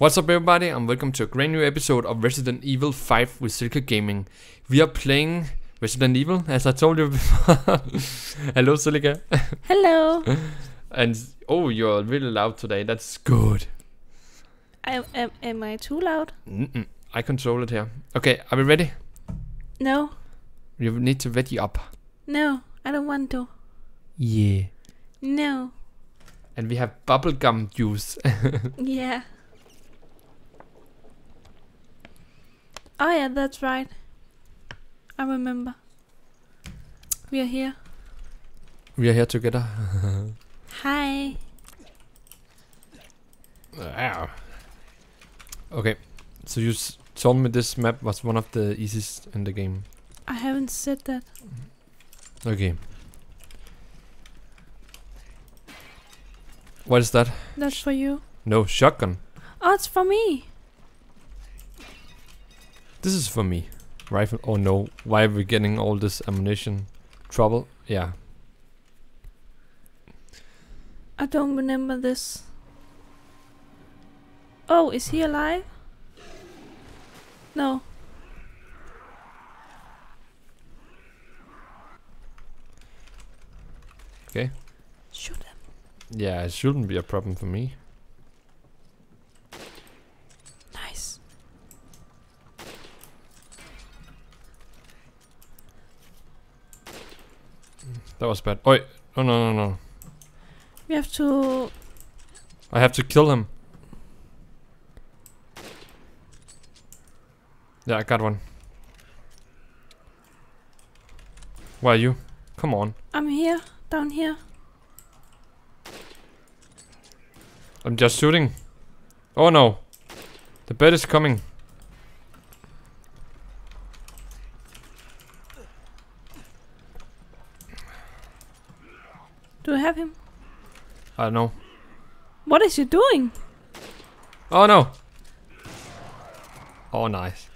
What's up everybody and welcome to a brand new episode of Resident Evil 5 with Celca Gaming. We are playing Resident Evil, as I told you before. Hello Celika. Hello. And oh, you're really loud today, that's good. Am I too loud? I control it here. Okay, are we ready? No. You need to ready up. No, I don't want to. Yeah. No. And we have bubblegum juice. Yeah. Oh yeah, that's right. I remember. We are here. We are here together. Hi. Okay, so you told me this map was one of the easiest in the game. I haven't said that. Okay. What is that? That's for you. No, shotgun. Oh, it's for me. This is for me. Rifle. Oh no, why are we getting all this ammunition? Trouble? Yeah. I don't remember this. Oh, is he alive? No. Okay. Shoot him. Yeah, it shouldn't be a problem for me. Nice. That was bad. Oi! Oh no. We have to... I have to kill him. Yeah, I got one. Where are you? Come on. I'm here. Down here. I'm just shooting. Oh no. The bed is coming. Do you have him? I don't know. What is he doing? Oh no. Oh nice.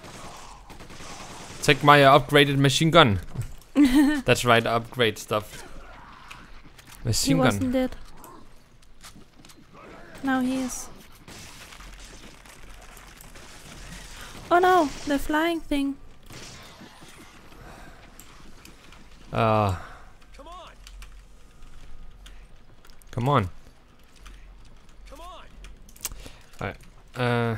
Take my upgraded machine gun. That's right, upgrade stuff. Machine He gun. wasn't dead. Now he is. Oh no, the flying thing. Come on. Alright. I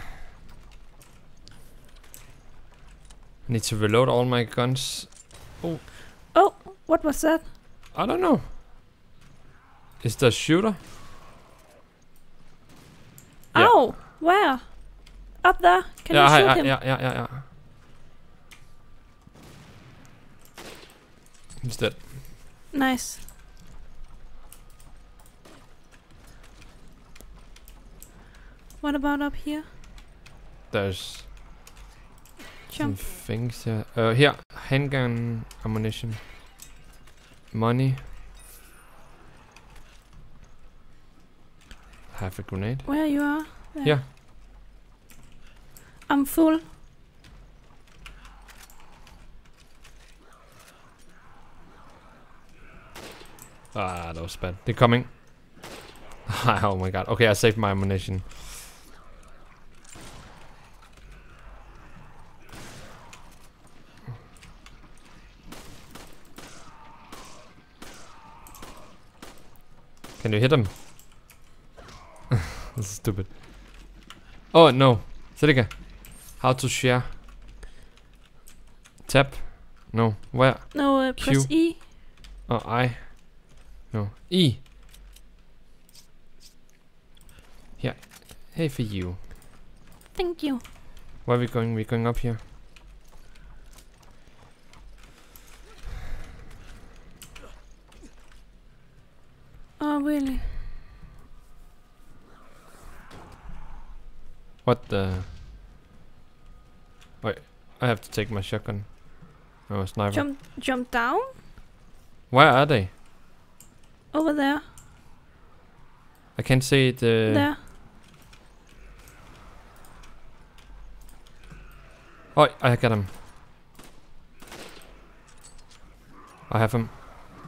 need to reload all my guns. Oh. Oh, what was that? I don't know. Is there a shooter? Yeah. Oh, where? Up there. Can you shoot him? Yeah. He's dead. Nice. What about up here? There's some Jump. things here. Here, handgun ammunition. Money. Have a grenade. Where you are? There. Yeah. I'm full. Ah, that was bad. They're coming. Oh my god. Okay, I saved my ammunition. Can you hit him? This is stupid. Oh no. Celika. How to share? Tap? No. Where? No, press Q. E. Oh, I. No. E. Yeah. Hey for you. Thank you. Where are we going? We're going up here. Oh, really? What the? Wait, I have to take my shotgun. Oh, a sniper. Jump down? Where are they? Over there. I can't see it. There. Oh, I got him. I have him.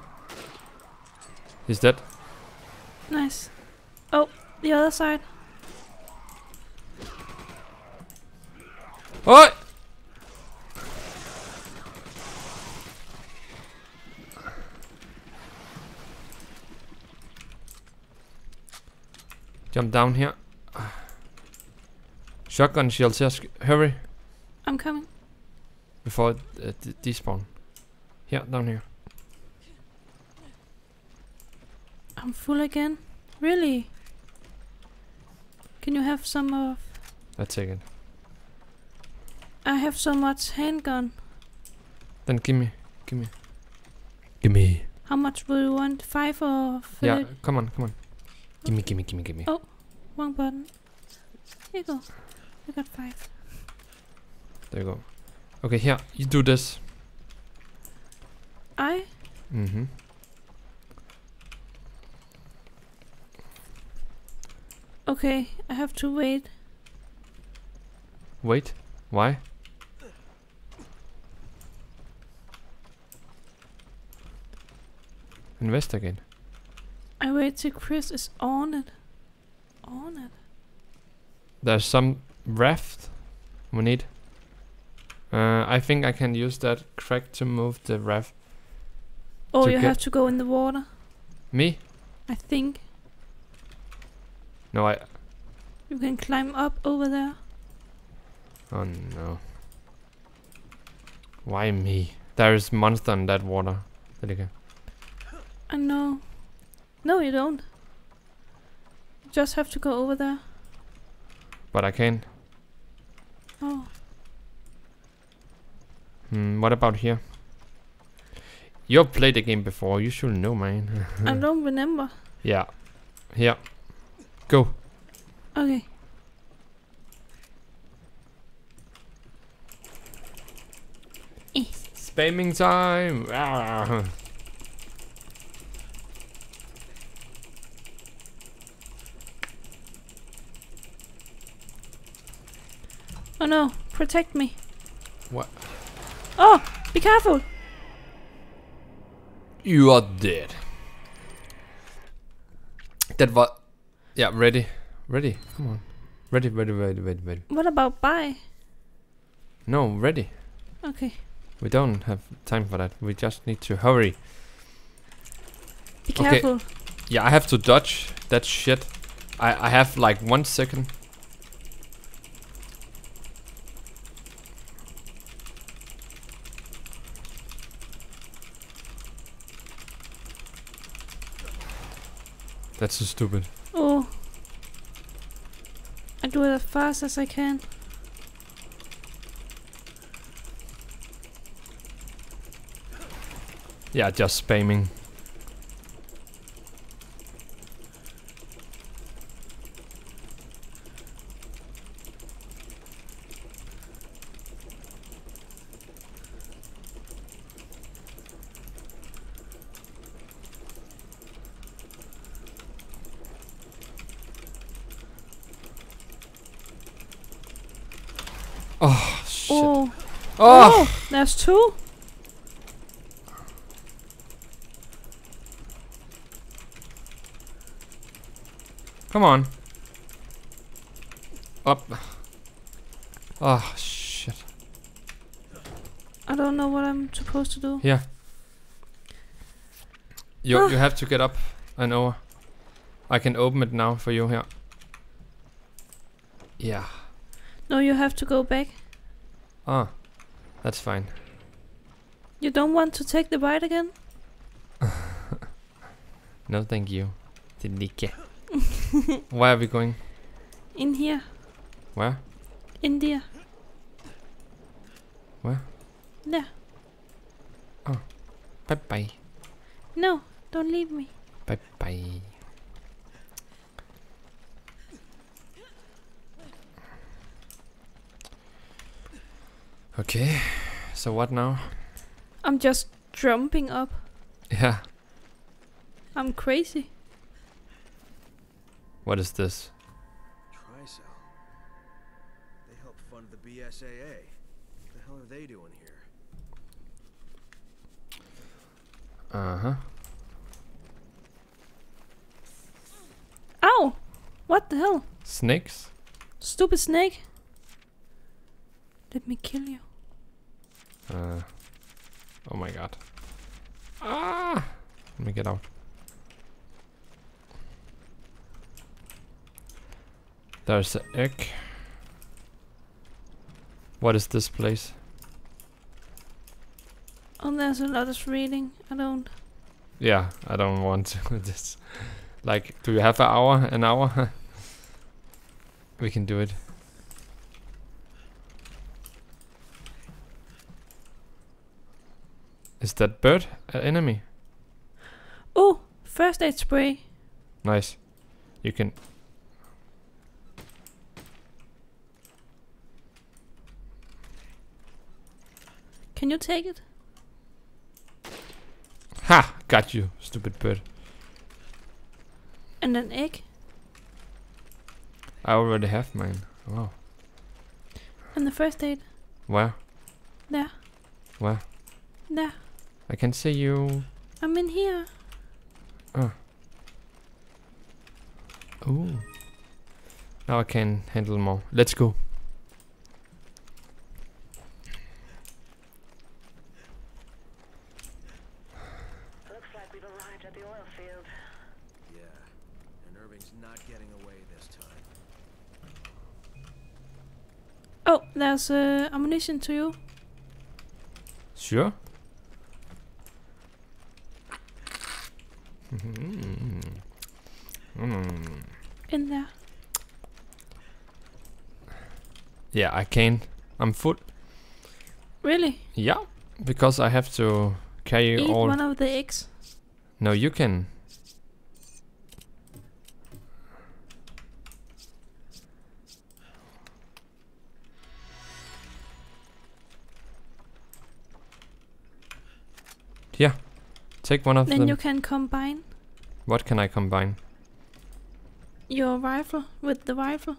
He's dead. Nice. Oh, the other side. Oh! Jump down here. Shotgun shells here. Hurry. I'm coming. Before despawn. Here, down here. I'm full again. Really? Can you have some of... Let's take it. I have so much handgun. Then gimme. Gimme. How much will you want? 5 or 30? Yeah, come on. Gimme. Oh, wrong button. Here you go. I got 5. There you go. Okay, here, you do this. I? Mm-hmm. Okay, I have to wait. Wait, why? Investigate. I wait till Chris is on it. On it. There's some raft we need. I think I can use that crack to move the raft. Oh, you have to go in the water. Me? I think. No, You can climb up over there. Oh no. Why me? There is monster in that water. Celika. I know. No, you don't. You just have to go over there. But I can. Oh. What about here? You've played the game before. You should know, man. I don't remember. Yeah. Here. Go. Okay. Spamming time. Ah. Oh no, protect me. What? Oh, be careful. You are dead. That was... Yeah, ready. Ready. Come on. Ready. What about bye? No, ready. Okay. We don't have time for that. We just need to hurry. Be careful. Yeah, I have to dodge that shit. I have like 1 second. That's so stupid. Oh. I do it as fast as I can. Yeah, just spamming. Oh, shit. Oh. Oh! There's 2. Come on. Up. Oh, shit. I don't know what I'm supposed to do. Here. You have to get up and over. I can open it now for you here. Yeah. No, you have to go back. Ah, that's fine. You don't want to take the ride again? No, thank you. Celika. Where are we going? In here. Where? In there. Where? There. Oh. Bye bye. No, don't leave me. Bye bye. Okay. So what now? I'm just jumping up. Yeah. I'm crazy. What is this? Tricell. They help fund the BSAA. What the hell are they doing here? Uh-huh. Ow! What the hell? Snakes? Stupid snake. Let me kill you. Oh my god. Ah! Let me get out. There's an egg. What is this place? Oh, there's a lot of reading. I don't. Yeah, I don't want this. Like, do you have an hour? An hour? We can do it. Is that bird an enemy? Oh, first aid spray. Nice. You can. Can you take it? Ha! Got you, stupid bird. And an egg. I already have mine. Wow. And the first aid. Where? There. Where? There. I can see you. I'm in here. Oh. Ooh. Now I can handle more. Let's go. Looks like we've arrived at the oil field. Yeah, and Irving's not getting away this time. Oh, there's ammunition to you. Sure. In there. Yeah, I can. I'm full. Really? Yeah, because I have to carry Eat all. one of the eggs. No, you can. Yeah, take one of Then them. you can combine What can I combine? your rifle with the rifle.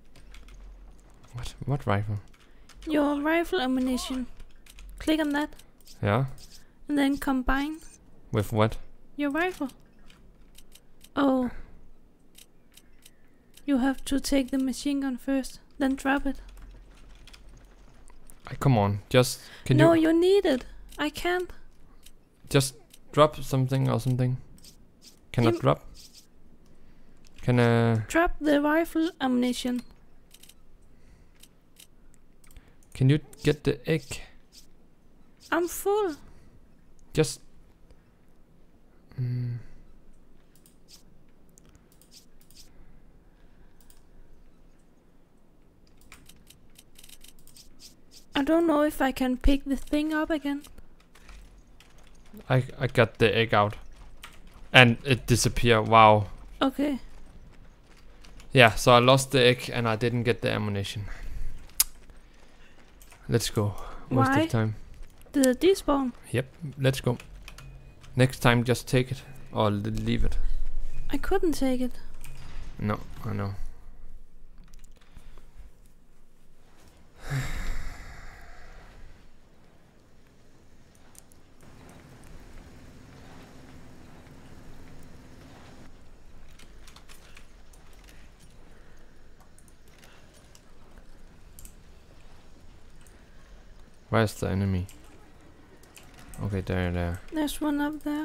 What rifle? Your rifle ammunition. Click on that. Yeah, And then combine with what? your rifle. Oh. You have to take the machine gun first. Then drop it. Come on, just can No, you you need it. I can't. just drop something or something? Cannot You- drop. Can Drop the rifle ammunition. can you get the egg? I'm full. Just. I don't know if I can pick the thing up again. I got the egg out, and it disappeared. Wow. Okay. Yeah, so I lost the egg and I didn't get the ammunition. Let's go. Waste Why? of time. Did it despawn? Yep, let's go. Next time, just take it or leave it. I couldn't take it. No, I know. Where's the enemy? Okay, there. There's one up there.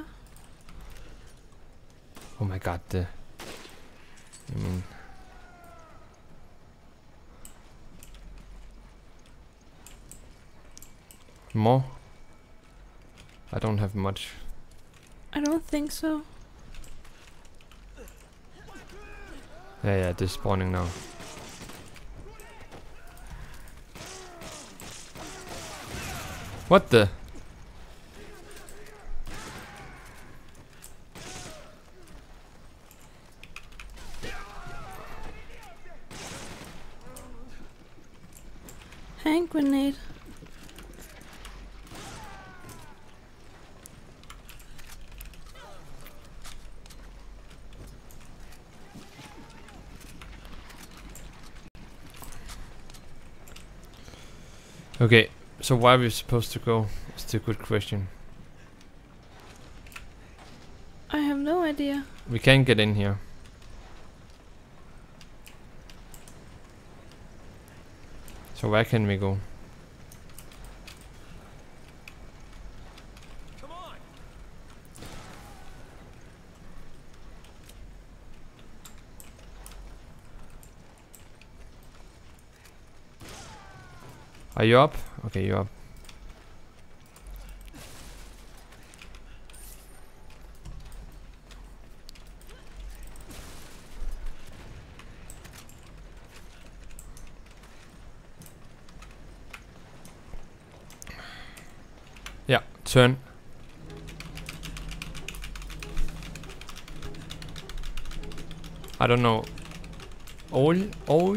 Oh my god, I mean... More? I don't have much. I don't think so. Yeah, they're spawning now. What the? Hand grenade. Okay, so where are we supposed to go? It's a good question. I have no idea. We can't get in here. So where can we go? Are you up? Okay, you're up. Yeah, turn. I don't know. Oil.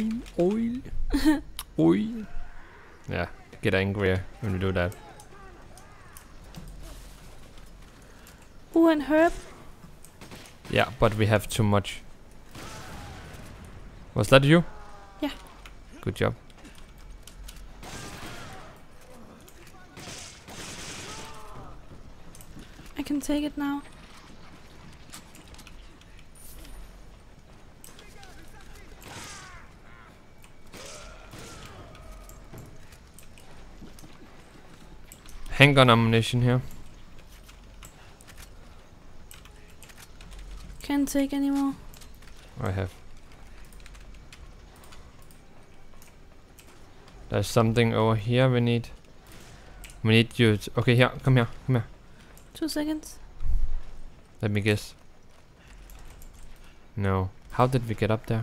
Oil. Yeah, get angrier when we do that. Ooh, and herb. Yeah, but we have too much. Was that you? Yeah. Good job. I can take it now. Handgun ammunition here. Can't take any more. I have. There's something over here we need. We need you. Okay, here. Come here. Come here. 2 seconds. Let me guess. No. How did we get up there?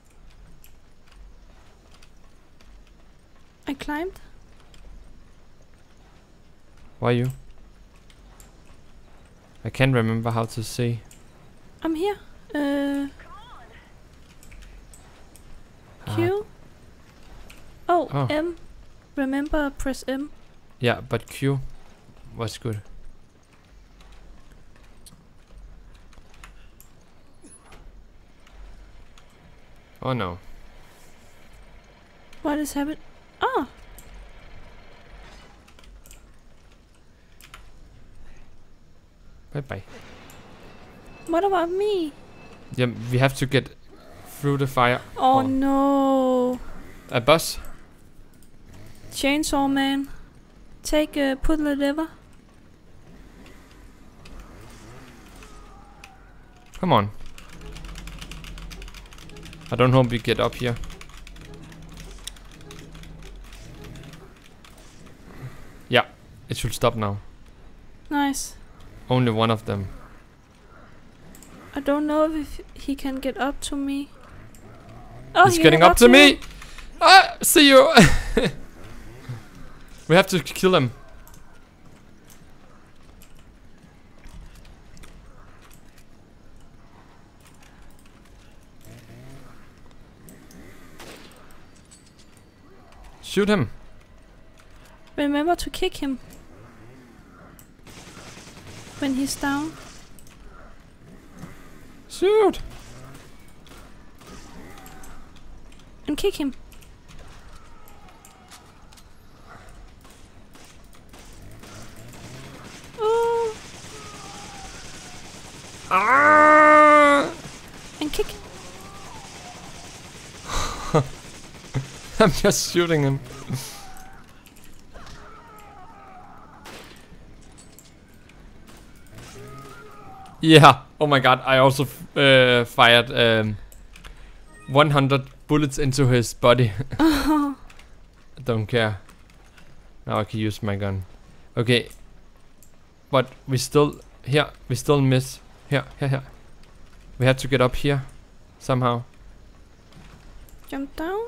I climbed. Why you? I can't remember how to see. I'm here. Q. Oh, M. Remember, press M. Yeah, but Q was good. Oh no. What is happening? Oh! Bye bye. What about me? Yeah, we have to get through the fire. Oh no! A bus? Chainsaw man. Take, pull the lever. Come on. I don't hope we get up here. Yeah, it should stop now. Nice. Only one of them. I don't know if he can get up to me. Oh, He's he getting got up to you. me! Ah, see you! We have to kill him. Shoot him. Remember to kick him when he's down. Shoot! And kick him. Oh! Ah! And kick. I'm just shooting him. Yeah. Oh my god. I also fired 100 bullets into his body. Oh. Don't care. Now I can use my gun. Okay. But we still... Here. We still miss. Here. We have to get up here. Somehow. Jump down.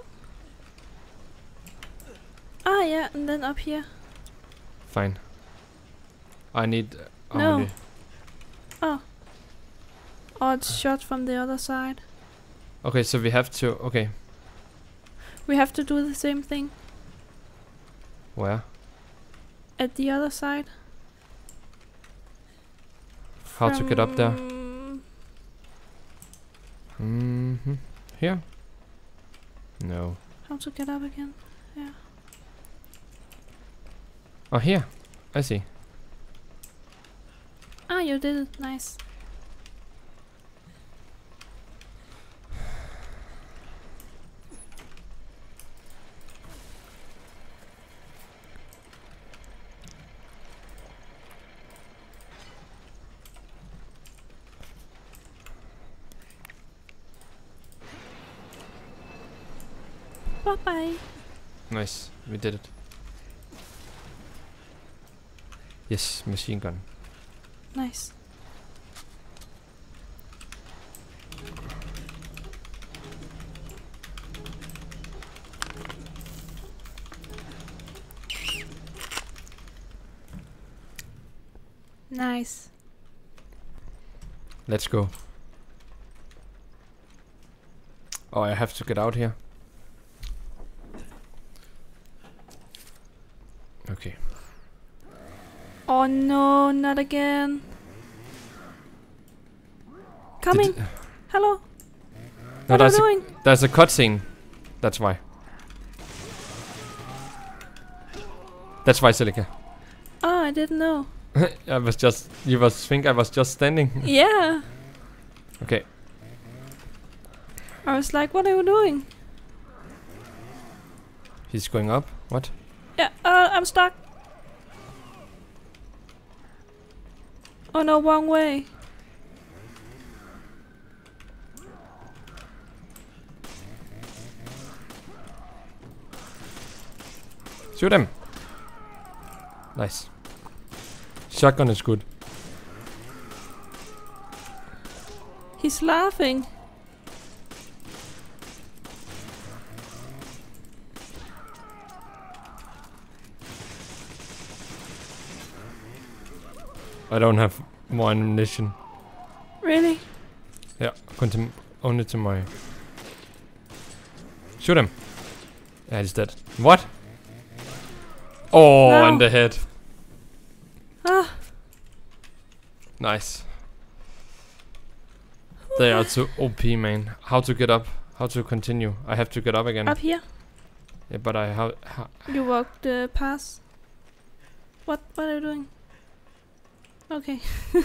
Ah, yeah, and then up here. Fine. I need... No. Oh. Oh, it's shot from the other side. Okay, so we have to... Okay. We have to do the same thing. Where? At the other side. How to get up there? Here? No. How to get up again? Yeah. Oh, here. I see. Ah, you did it. Nice. Bye-bye. Nice. We did it. Yes, machine gun. Nice. Nice. Let's go. Oh, I have to get out here. Okay. Oh no, not again. Coming. Hello. No, What are you doing? there's a cutscene. That's why. That's why, Celika. Oh, I didn't know. I was just. You was think I was just standing. Yeah. Okay. I was like, what are you doing? He's going up. What? Yeah, I'm stuck. Oh no, wrong way. Shoot him. Nice. Shotgun is good. He's laughing. I don't have more ammunition. Really? Yeah, only to my. Shoot him. Yeah, he's dead. What? Oh, No. in the head. Ah, Nice. They are too OP, man. How to get up? How to continue? I have to get up again. up here. Yeah, but I how You walked past. What are you doing? Okay.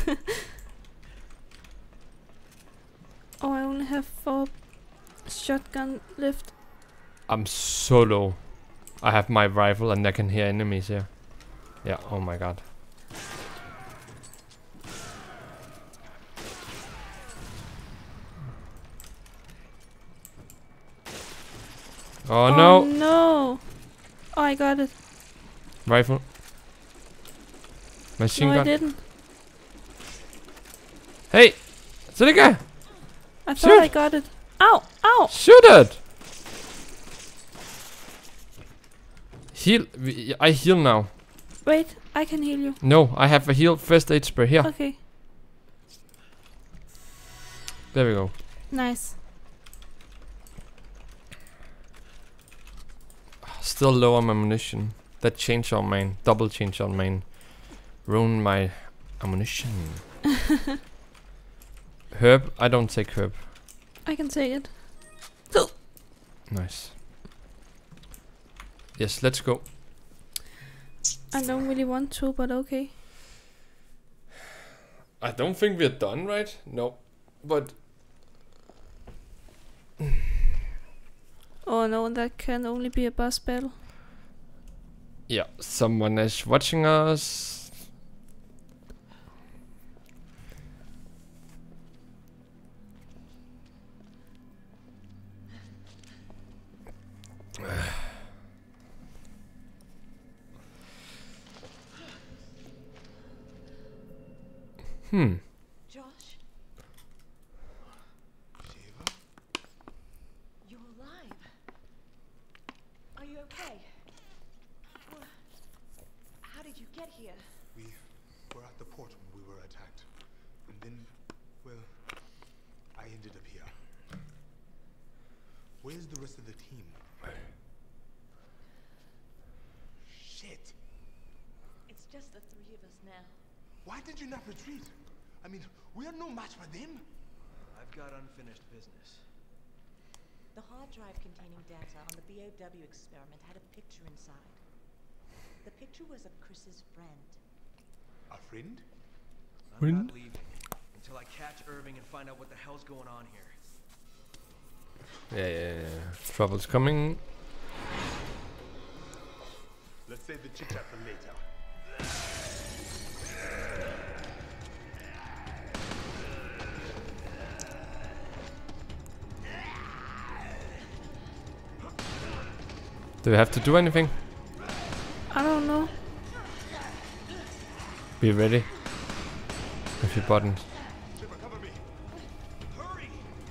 Oh, I only have 4 shotgun left. I'm so low. I have my rifle and I can hear enemies here. Yeah, oh my god. Oh no! No! Oh, I got it. Rifle. Machine No, gun. I didn't. Hey! Celika! I thought Shoot. I got it. Ow! Ow! Shoot it! Heal. I heal now. Wait, I can heal you. No, I have a heal first aid spray here. Okay. There we go. Nice. Still low on ammunition. That chainsaw main, double chainsaw main, ruined my ammunition. Herb, I don't take herb. I can take it. Nice. Yes, let's go. I don't really want to, but okay. I don't think we're done, right? No, but Oh no, that can only be a boss battle. yeah, someone is watching us. Josh? You're alive. Are you okay? How did you get here? We were at the port when we were attacked. And then, well, I ended up here. Where's the rest of the team? Shit! It's just the 3 of us now. Why did you not retreat? I mean, we are no match for them. I've got unfinished business. The hard drive containing data on the BOW experiment had a picture inside. The picture was of Chris's friend. A friend? I'm not leaving until I catch Irving and find out what the hell's going on here. Yeah. Trouble's coming. Let's save the chit chat for later. Do we have to do anything? I don't know. Be ready. With your buttons. Shipper, cover me. Hurry!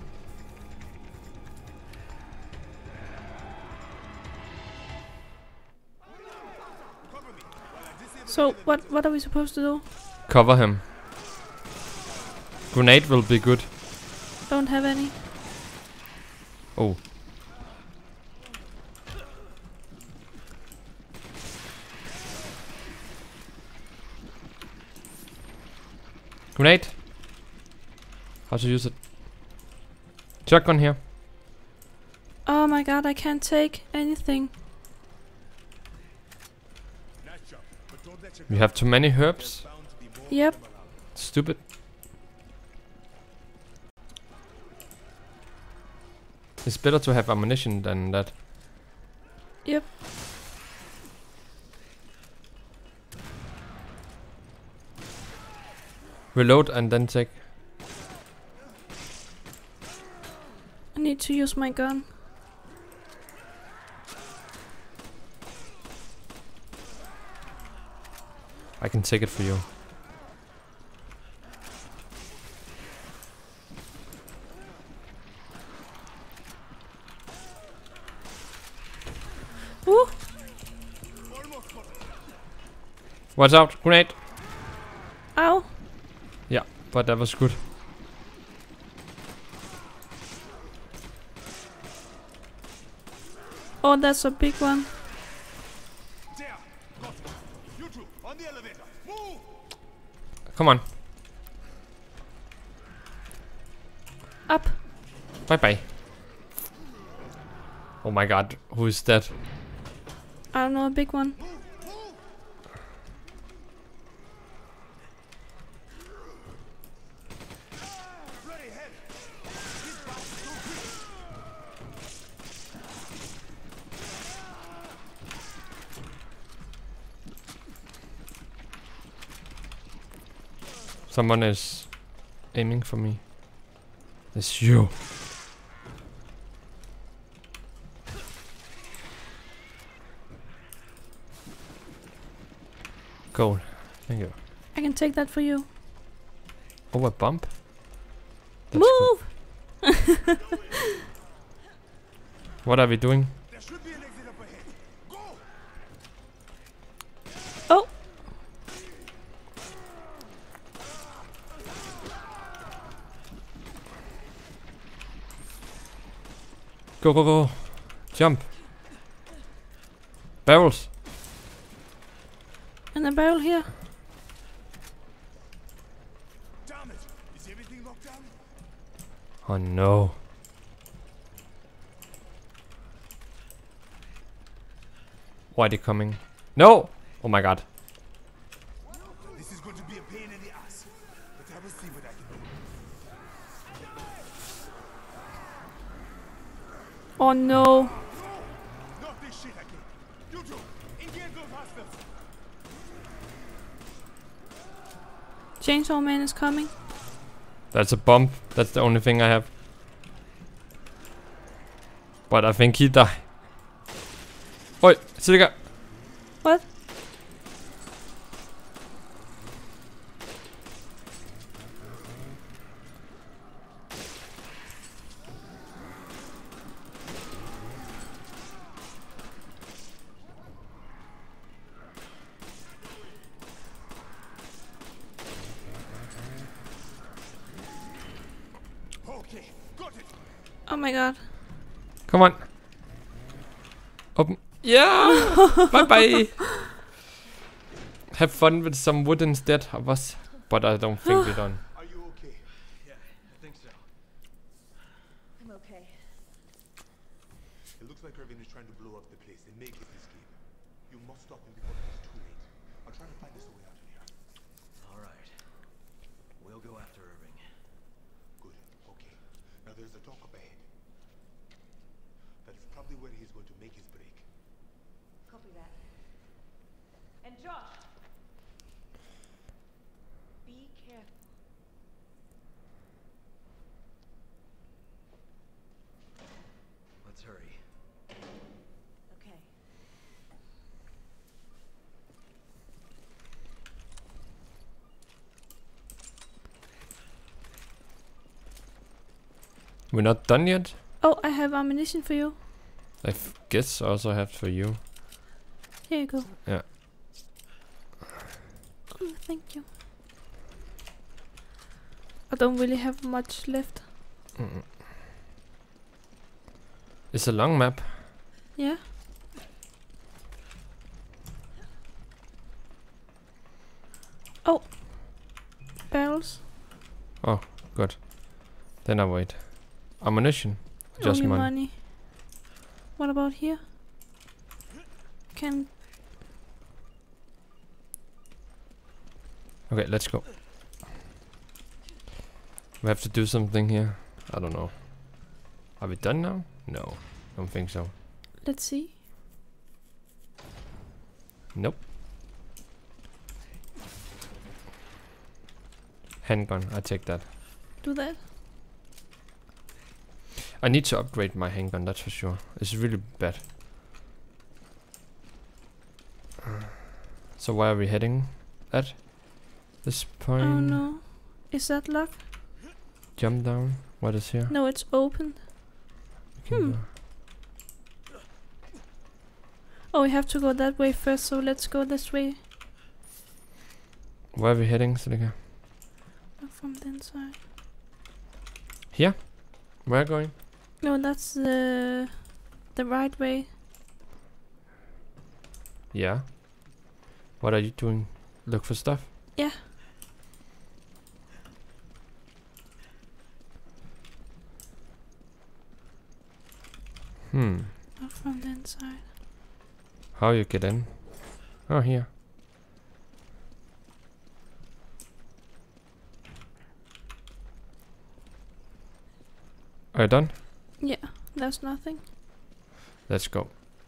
Cover me while I disable So the what are we supposed to do? Cover him. Grenade will be good. Don't have any. Oh. Grenade. How to use it? Shotgun here. Oh my god, I can't take anything. Nice job, but don't let your We have too many herbs. bound to be more Yep. of them around. Stupid. It's better to have ammunition than that. Yep. Reload and then take. I need to use my gun. I can take it for you. Ooh! Watch out! Grenade! Ow! Yeah, but that was good. Oh, that's a big one. There! Got it. You two, on the elevator. Move! Come on. Up. Bye bye. Oh my god, who is that? I don't know, a big one. Ready, head! Someone is aiming for me. It's you. Gold. Thank you. I can take that for you. Oh, a bump? That's cool. Move! What are we doing? There should be an exit up ahead. Go! Oh! Go, go, go. Jump. Barrels. And a barrel here. Damn it! Is everything locked down? Oh no. Why are they coming? No! Oh my god. This is going to be a pain in the ass. But I will see what I can do. Oh no. Not this shit again. You two, engage those hostiles. Chainsaw Man is coming. That's a bump. That's the only thing I have. But I think he died. Oi, Celika. What? Okay, got it. Oh my god. Come on. Open. Yeah! Bye bye! Have fun with some wood instead of us. But I don't think we're done. Are you okay? Yeah, I think so. I'm okay. It looks like Irvin is trying to blow up the place and make his escape. You must stop him before it is too late. I'll try to find us a way out of here. All right. We'll go after Irving. Good. Okay. Now there's a dock up ahead. That's probably where he's going to make his break. Copy that. And Josh! Be careful. Let's hurry. Okay. We're not done yet? Oh, I have ammunition for you. I guess I also have for you. Here you go. Yeah. Oh, thank you. I don't really have much left. It's a long map. Yeah. Oh. Barrels. Oh, good. Then I wait. Ammunition. Just Only money. money. What about here? Can... Okay, let's go. We have to do something here. I don't know. Are we done now? No, don't think so. Let's see. Nope. Handgun, I take that. Do that. I need to upgrade my handgun, that's for sure. It's really bad. So where are we heading at this point? Oh no. Is that locked? Jump down. What is here? No, it's open. Oh, we have to go that way first, so let's go this way. Where are we heading, Celika? Not from the inside. Here? Where are we going? No, that's the right way. Yeah. What are you doing? Look for stuff? Yeah. Not from the inside. How you get in? Oh, here. Are you done? Yeah, there's nothing. Let's go.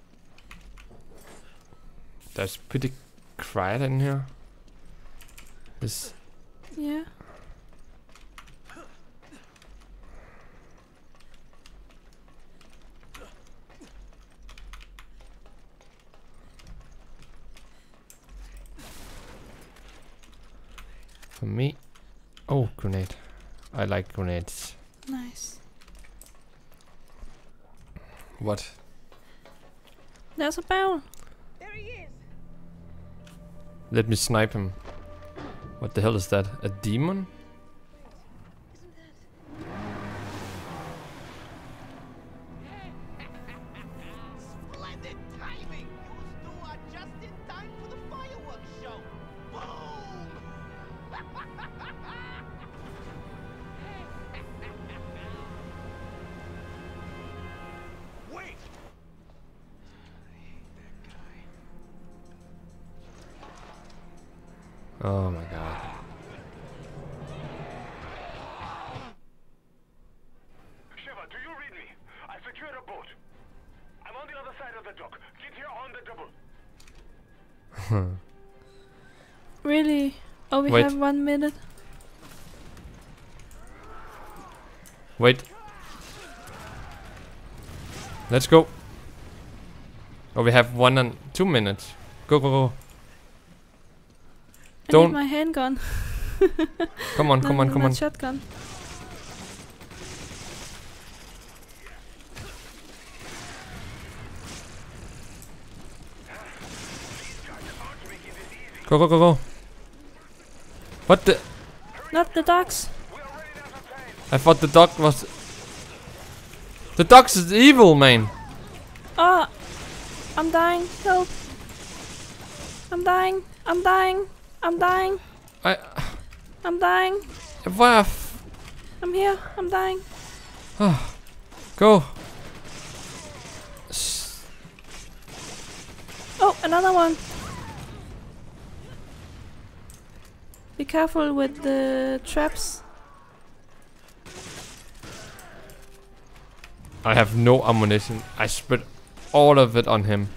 That's pretty quiet in here. This. Yeah. For me. Oh, grenade. I like grenades. Nice. What? There's a barrel. There he is. Let me snipe him. What the hell is that? A demon? Splendid timing! You two are just in time for the fireworks show! Boom! Wait! Oh my god. Shiva, do you read me? I secured a boat. I'm on the other side of the dock. Get here on the double. Really? Oh, we Wait. have 1 minute. Wait. Let's go. Oh, we have 1 and 2 minutes. Go, go, go. I Don't- need my handgun. Come on, come on, come my on. shotgun. Go, go, go, go. What the? Not the dogs. I thought the dog was... The dog is evil, man. Oh, I'm dying. Help. I'm dying. I'm dying. I'm dying. I'm dying. Where? I'm here. I'm dying. Go. Oh, another one. Be careful with the traps. I have no ammunition. I spread all of it on him.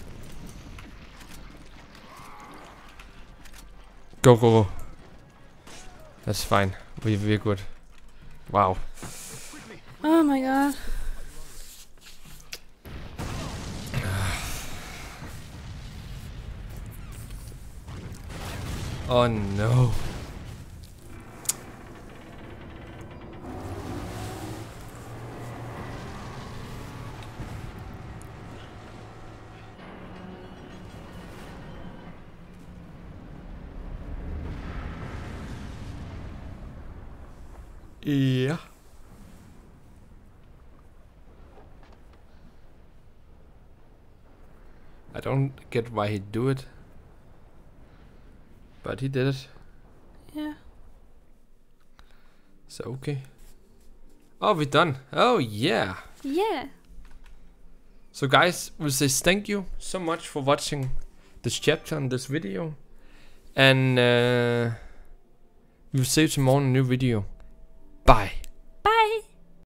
Go, go, go. That's fine. We're good. Wow. Oh my god. Oh no. Yeah. I don't get why he do it, but he did it. Yeah. So okay. Oh, we're done. Oh yeah. Yeah. So guys, we'll say thank you so much for watching this chapter and this video, and we'll see you tomorrow in a new video. Bye.